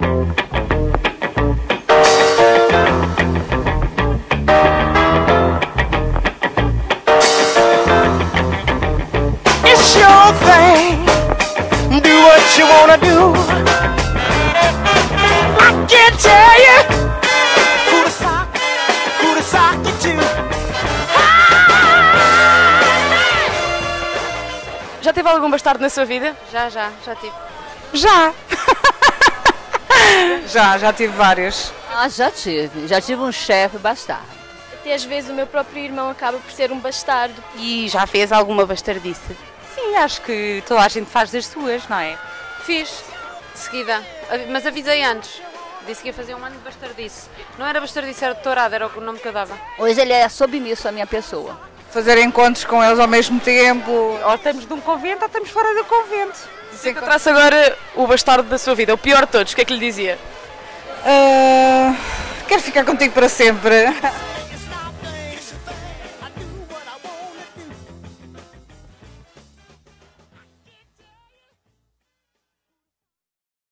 It's your thing, do what you wanna do. I can't tell you who to sock you to. Já teve algum bastardo na sua vida? Já tive. Já tive vários. Ah, já tive um chefe bastardo. Até às vezes o meu próprio irmão acaba por ser um bastardo. E já fez alguma bastardice? Sim, acho que toda a gente faz das suas, não é? Fiz, de seguida, mas avisei antes. Disse que ia fazer um ano de bastardice. Não era bastardice, era doutorado, era o nome que eu dava. Hoje ele é submisso à minha pessoa. Fazer encontros com eles ao mesmo tempo. Ou estamos num convento ou estamos fora do convento. Se encontrasse agora o bastardo da sua vida, o pior de todos, o que é que lhe dizia? Quero ficar contigo para sempre.